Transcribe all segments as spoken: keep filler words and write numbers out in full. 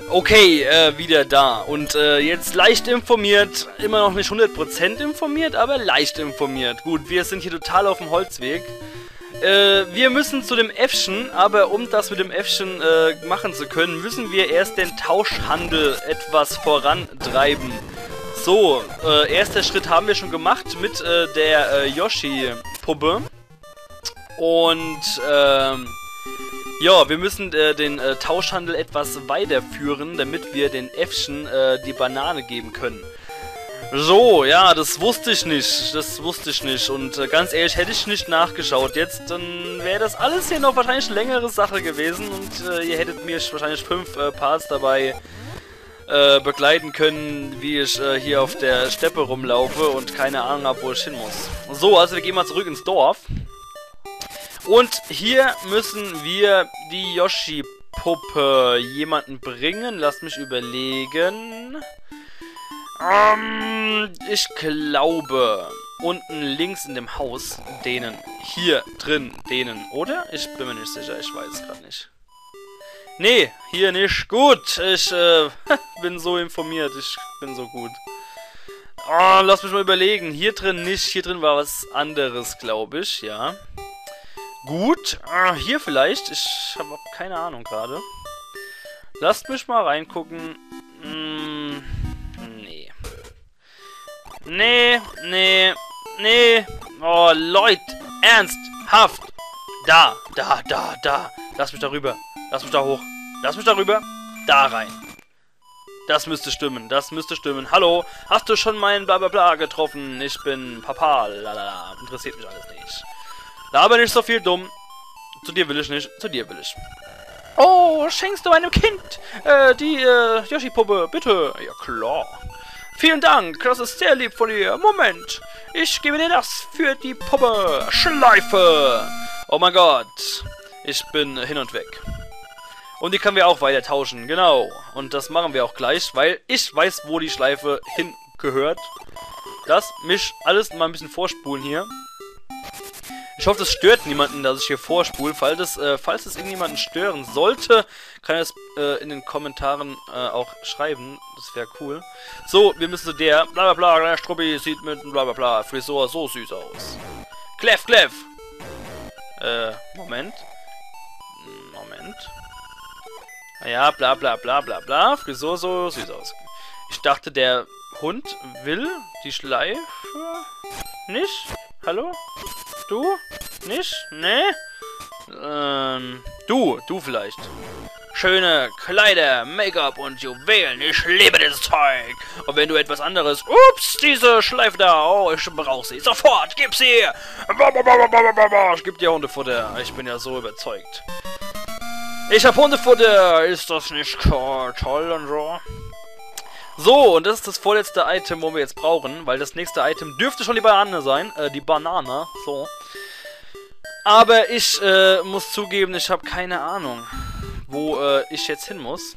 Okay, äh, wieder da. Und äh, jetzt leicht informiert, immer noch nicht hundert Prozent informiert, aber leicht informiert. Gut, wir sind hier total auf dem Holzweg. Äh, wir müssen zu dem Äffchen, aber um das mit dem Äffchen äh, machen zu können, müssen wir erst den Tauschhandel etwas vorantreiben. So, äh, erster Schritt haben wir schon gemacht mit äh, der äh, Yoshi-Puppe. Und, ähm... ja, wir müssen äh, den äh, Tauschhandel etwas weiterführen, damit wir den Äffchen äh, die Banane geben können. So, ja, das wusste ich nicht, das wusste ich nicht und äh, ganz ehrlich, hätte ich nicht nachgeschaut jetzt, dann wäre das alles hier noch wahrscheinlich eine längere Sache gewesen und äh, ihr hättet mir wahrscheinlich fünf äh, Parts dabei äh, begleiten können, wie ich äh, hier auf der Steppe rumlaufe und keine Ahnung habe, wo ich hin muss. So, also wir gehen mal zurück ins Dorf. Und hier müssen wir die Yoshi-Puppe jemanden bringen. Lasst mich überlegen. Ähm, ich glaube, unten links in dem Haus, denen, hier drin, denen, oder? Ich bin mir nicht sicher, ich weiß es gerade nicht. Nee, hier nicht. Gut, ich äh, bin so informiert, ich bin so gut. Oh, lass mich mal überlegen. Hier drin nicht, hier drin war was anderes, glaube ich, ja. Gut, äh, hier vielleicht. Ich habe keine Ahnung gerade. Lasst mich mal reingucken. Hm, nee. Nee, nee, nee. Oh, Leute, ernsthaft. Da, da, da, da. Lass mich da rüber. Lass mich da hoch. Lass mich da rüber. Da rein. Das müsste stimmen, das müsste stimmen. Hallo, hast du schon meinen Blablabla getroffen? Ich bin Papa, lalala. Interessiert mich alles nicht. Aber nicht so viel dumm. Zu dir will ich nicht, zu dir will ich. Oh, schenkst du meinem Kind äh, die äh, Yoshi-Puppe, bitte? Ja, klar. Vielen Dank, das ist sehr lieb von dir. Moment, ich gebe dir das für die Puppe. Schleife. Oh mein Gott, ich bin hin und weg. Und die können wir auch weiter tauschen, genau. Und das machen wir auch gleich, weil ich weiß, wo die Schleife hingehört. Lass mich alles mal ein bisschen vorspulen hier. Ich hoffe, das stört niemanden, dass ich hier vorspule. Falls es, äh, falls es irgendjemanden stören sollte, kann er es äh, in den Kommentaren äh, auch schreiben. Das wäre cool. So, wir müssen zu der blablabla, der Struppi sieht mit blablabla Frisur so süß aus. Kleff, Kleff! Äh, Moment. Moment. Naja, bla bla bla bla bla. Frisur so süß aus. Ich dachte, der Hund will die Schleife nicht? Hallo? Du? Nicht? Nee? Ähm, du, du vielleicht. Schöne Kleider, Make-up und Juwelen. Ich liebe dieses Zeug. Und wenn du etwas anderes... Ups, diese Schleife da. Oh, ich brauche sie. Sofort, gib sie. Ich gebe dir Hundefutter. Ich bin ja so überzeugt. Ich hab Hundefutter. Ist das nicht toll und so? So, und das ist das vorletzte Item, wo wir jetzt brauchen, weil das nächste Item dürfte schon die Banane sein, äh, die Banane, so. Aber ich, äh, muss zugeben, ich habe keine Ahnung, wo, äh, ich jetzt hin muss.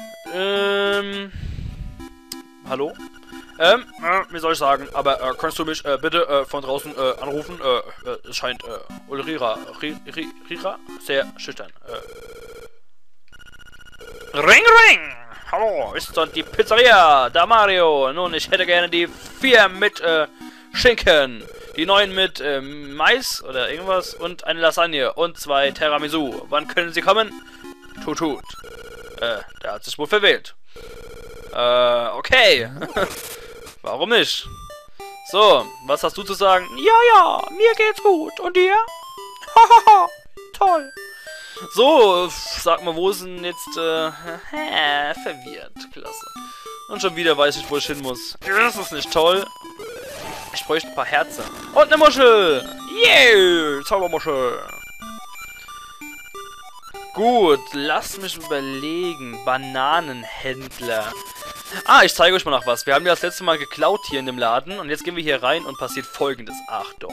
Ähm, hallo? Ähm, äh, wie soll ich sagen, aber, äh, kannst du mich, äh, bitte, äh, von draußen, äh, anrufen? Äh, äh, es scheint, äh, Ulrira, Rira, sehr schüchtern, äh. Ring, ring! Hallo, ist dort die Pizzeria, da Mario. Nun, ich hätte gerne die vier mit äh, Schinken, die neun mit äh, Mais oder irgendwas und eine Lasagne und zwei Tiramisu. Wann können Sie kommen? Tut, tut. Äh, der hat sich wohl verwählt. Äh, okay. Warum nicht? So, was hast du zu sagen? Ja, ja, mir geht's gut. Und dir? Hahaha, toll. So, sag mal, wo ist denn jetzt, äh, hä, verwirrt, klasse. Und schon wieder weiß ich, wo ich hin muss. Das ist nicht toll. Ich bräuchte ein paar Herzen. Und eine Muschel! Yeah, Zaubermuschel! Gut, lasst mich überlegen. Bananenhändler. Ah, ich zeige euch mal noch was. Wir haben ja das letzte Mal geklaut hier in dem Laden. Und jetzt gehen wir hier rein und passiert Folgendes. Achtung.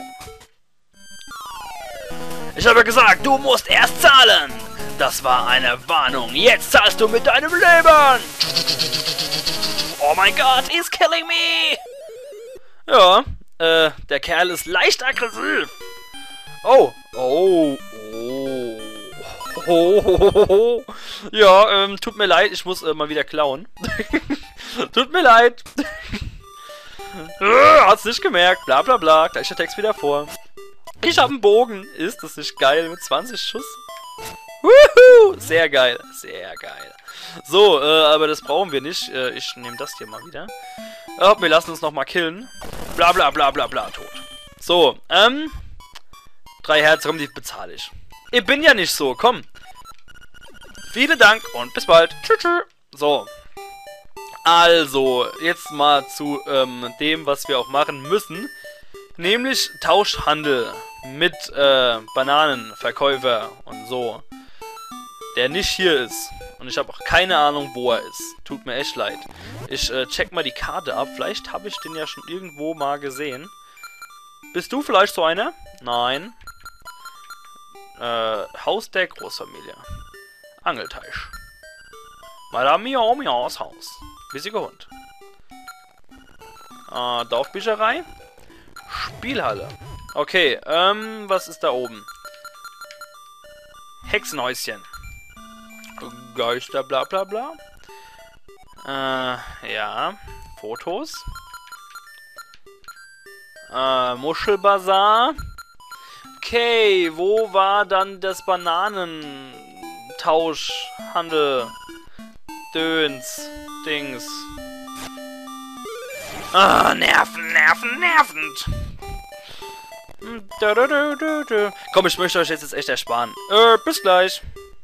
Ich habe gesagt, du musst erst zahlen. Das war eine Warnung. Jetzt zahlst du mit deinem Leben. Oh mein Gott, he's killing me. Ja, äh, der Kerl ist leicht aggressiv. Oh, oh, oh. Oh, oh, oh, oh. Ja, ähm, tut mir leid, ich muss äh, mal wieder klauen. Tut mir leid. äh, hat's nicht gemerkt, bla bla bla. Gleicher Text wieder vor. Ich hab einen Bogen. Ist das nicht geil mit zwanzig Schuss? Wuhu! Sehr geil, sehr geil. So, äh, aber das brauchen wir nicht. Äh, ich nehme das hier mal wieder. Äh, wir lassen uns nochmal killen. Bla bla bla bla bla, tot. So, ähm... Drei Herz, komm, die bezahle ich. Ich bin ja nicht so, komm. Vielen Dank und bis bald. Tschüss, tschüss. So. Also, jetzt mal zu ähm, dem, was wir auch machen müssen. Nämlich Tauschhandel mit äh, Bananenverkäufer und so. Der nicht hier ist. Und ich habe auch keine Ahnung, wo er ist. Tut mir echt leid. Ich äh, check mal die Karte ab. Vielleicht habe ich den ja schon irgendwo mal gesehen. Bist du vielleicht so einer? Nein. Äh, Haus der Großfamilie. Angelteich. Madame Miau Miaus Haus. Bissiger Hund. Äh, Dorfbücherei. Spielhalle. Okay, ähm, was ist da oben? Hexenhäuschen. Geister, bla bla bla. Äh, ja. Fotos. Äh, Muschelbazar. Okay, wo war dann das Bananentauschhandel? Döns. Dings. Ah, nerven, nerven, nervend. Komm, ich möchte euch jetzt echt ersparen. Äh, bis gleich.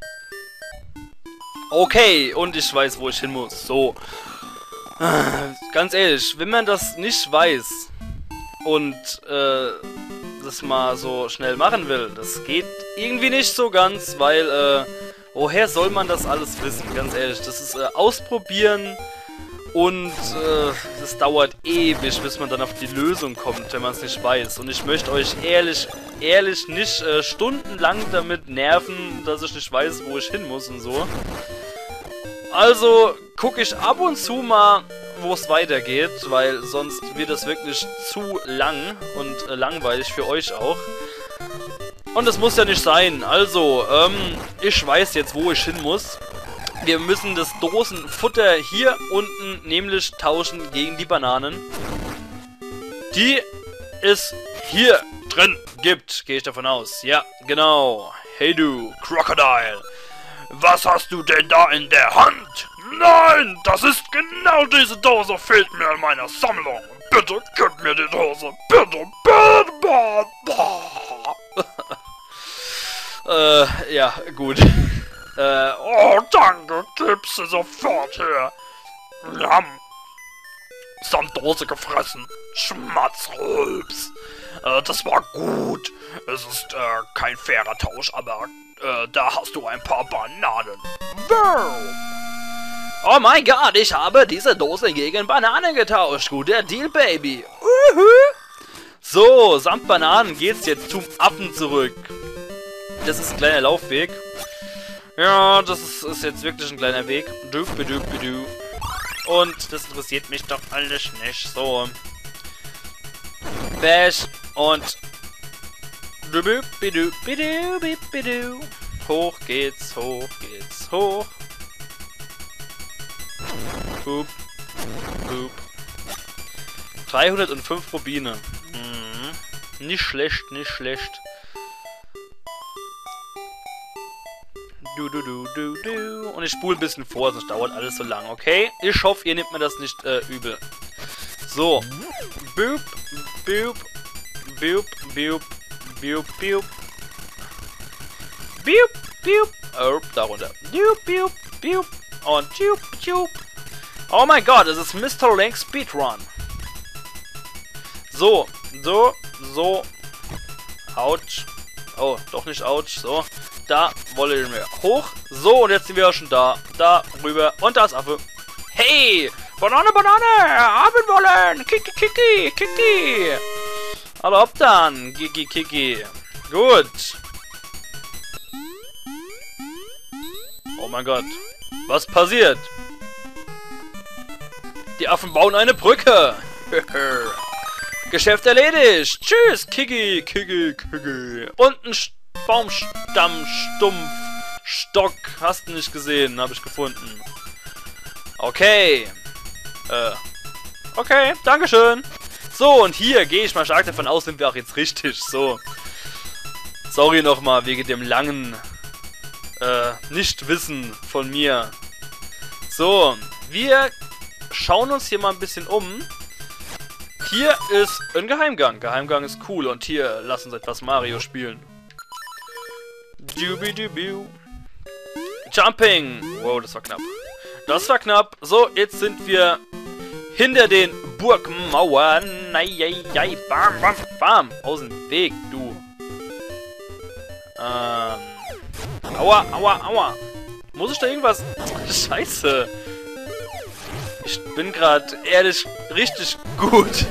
Okay, und ich weiß, wo ich hin muss. So. Ganz ehrlich, wenn man das nicht weiß und äh, das mal so schnell machen will, das geht irgendwie nicht so ganz, weil, äh, woher soll man das alles wissen? Ganz ehrlich, das ist äh, ausprobieren und äh, das dauert ewig, bis man dann auf die Lösung kommt, wenn man es nicht weiß. Und ich möchte euch ehrlich, ehrlich nicht äh, stundenlang damit nerven, dass ich nicht weiß, wo ich hin muss und so. Also gucke ich ab und zu mal, wo es weitergeht, weil sonst wird es wirklich zu lang und äh, langweilig für euch auch. Und das muss ja nicht sein. Also, ähm, ich weiß jetzt, wo ich hin muss. Wir müssen das Dosenfutter hier unten nämlich tauschen gegen die Bananen, die es hier drin gibt. Gehe ich davon aus. Ja, genau. Hey du, Crocodile. Was hast du denn da in der Hand? Nein, das ist genau diese Dose, fehlt mir in meiner Sammlung. Bitte gib mir die Dose. Bitte, bitte, bitte. äh, ja, gut. Äh, oh, danke, gib sie sofort her. Wir haben samt Dose gefressen. Schmatzrülps. Äh, das war gut. Es ist äh, kein fairer Tausch, aber äh, da hast du ein paar Bananen. Wow. Oh mein Gott, ich habe diese Dose gegen Bananen getauscht. Guter Deal, Baby. Uhu. So, samt Bananen geht's jetzt zum Affen zurück. Das ist ein kleiner Laufweg. Ja, das ist, ist jetzt wirklich ein kleiner Weg. Und das interessiert mich doch alles nicht. So. Bash und hoch geht's, hoch geht's, hoch. Boop. Boop. dreihundertfünf Rubine. Mhm. Nicht schlecht, nicht schlecht. Du, du, du, du, du. Und ich spule ein bisschen vor, sonst dauert alles so lang, okay? Ich hoffe, ihr nehmt mir das nicht äh, übel. So. Boop, boop, boop, boop, boop, boop. Boop, boop. Oh, darunter. Boop, boop, boop. Und boop, boop. Oh mein Gott, es ist Mister Link Speedrun. So, so, so. Autsch. Oh, doch nicht Autsch. So. Da wollen wir hoch. So, und jetzt sind wir auch schon da. Da, rüber. Und da ist Affe. Hey! Banane, Banane! Haben wollen! Kiki, Kiki, Kiki! Hallo, ab dann! Kiki, Kiki. Gut. Oh mein Gott. Was passiert? Die Affen bauen eine Brücke. Geschäft erledigt. Tschüss, Kiki, Kiki, Kiki. Und ein Baumstamm, Stumpf, Stock. Hast du nicht gesehen. Habe ich gefunden. Okay. Äh. Okay, dankeschön. So, und hier gehe ich mal stark davon aus, sind wir auch jetzt richtig. So. Sorry nochmal wegen dem langen äh, Nichtwissen von mir. So, wir schauen uns hier mal ein bisschen um. Hier ist ein Geheimgang. Geheimgang ist cool. Und hier, lass uns etwas Mario spielen. Dubidubiu. Jumping. Wow, das war knapp. Das war knapp. So, jetzt sind wir hinter den Burgmauern. Eieiei. Bam, bam, bam. Aus dem Weg, du. Ähm. Aua, aua, aua. Muss ich da irgendwas... Scheiße. Ich bin gerade ehrlich richtig gut.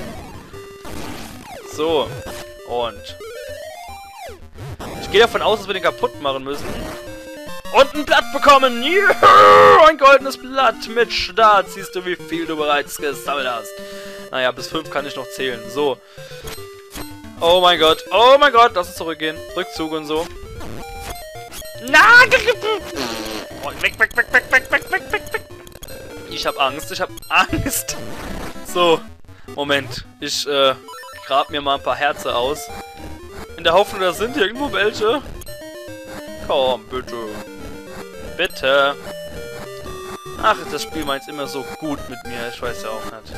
So. Und. Ich gehe davon aus, dass wir den kaputt machen müssen. Und ein Blatt bekommen. Juhu, ein goldenes Blatt mit Start. Siehst du, wie viel du bereits gesammelt hast. Naja, bis fünf kann ich noch zählen. So. Oh mein Gott. Oh mein Gott. Lass uns zurückgehen. Rückzug und so. Na! Oh, weg, weg, weg, weg, weg, weg, weg, weg, weg. Ich hab Angst. Ich hab Angst. So. Moment. Ich, äh, grab mir mal ein paar Herzen aus. In der Hoffnung, da sind irgendwo welche. Komm, bitte. Bitte. Ach, das Spiel meint immer so gut mit mir. Ich weiß ja auch nicht.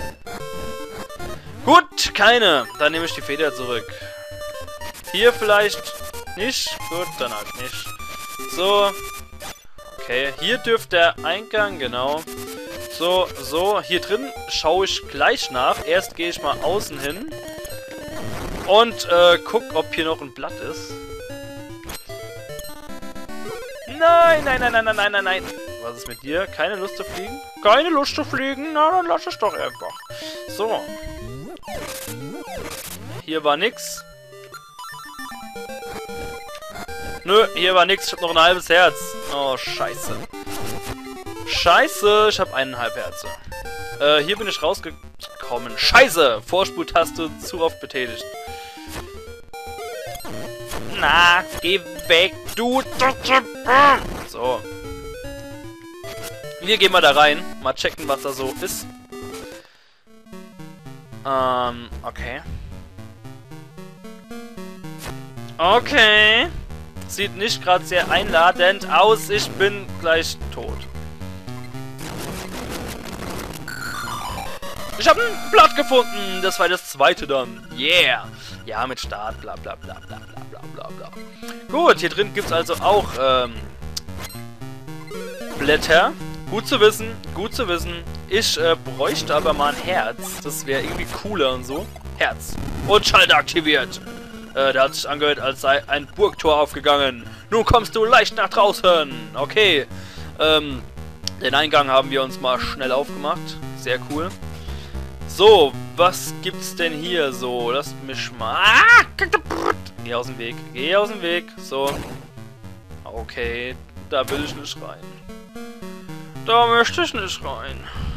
Gut, keine. Dann nehme ich die Feder zurück. Hier vielleicht nicht. Gut, dann halt nicht. So. Okay, hier dürfte der Eingang, genau. So, so. Hier drin schaue ich gleich nach. Erst gehe ich mal außen hin. Und äh, guck, ob hier noch ein Blatt ist. Nein, nein, nein, nein, nein, nein, nein, nein. Was ist mit dir? Keine Lust zu fliegen? Keine Lust zu fliegen? Na, dann lass es doch einfach. So. Hier war nix. Nö, hier war nix. Ich hab noch ein halbes Herz. Oh, scheiße. Scheiße, ich hab eineinhalb Herze. Äh, hier bin ich rausgekommen. Scheiße! Vorspultaste zu oft betätigt. Na, geh weg, du. So. Wir gehen mal da rein. Mal checken, was da so ist. Ähm, okay. Okay. Sieht nicht gerade sehr einladend aus. Ich bin gleich tot. Ich habe ein Blatt gefunden. Das war das zweite dann. Yeah. Ja, mit Start. Bla bla bla bla bla bla bla bla. Gut, hier drin gibt es also auch ähm, Blätter. Gut zu wissen. Gut zu wissen. Ich äh, bräuchte aber mal ein Herz. Das wäre irgendwie cooler und so. Herz. Und Schalter aktiviert. Äh, da hat sich angehört, als sei ein Burgtor aufgegangen. Nun kommst du leicht nach draußen. Okay. Ähm, den Eingang haben wir uns mal schnell aufgemacht. Sehr cool. So, was gibt's denn hier so? Lasst mich mal... Ah! Geh aus dem Weg. Geh aus dem Weg. So. Okay. Da will ich nicht rein. Da möchte ich nicht rein.